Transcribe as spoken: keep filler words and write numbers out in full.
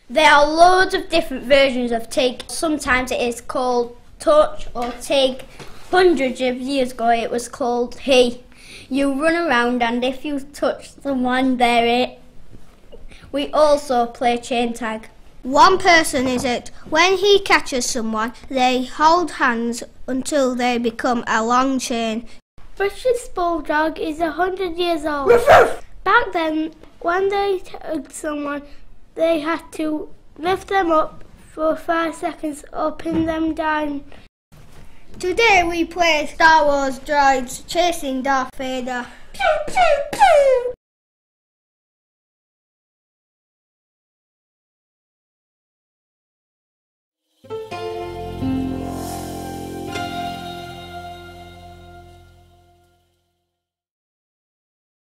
There are loads of different versions of tig. Sometimes it is called touch or tig. Hundreds of years ago it was called he. You run around and if you touch someone, they're it. We also play chain tag. One person is it. When he catches someone, they hold hands until they become a long chain. British bulldog is a hundred years old. Back then, when they tugged someone, they had to lift them up for five seconds or pin them down. Today we play Star Wars droids chasing Darth Vader. Pew, pew, pew.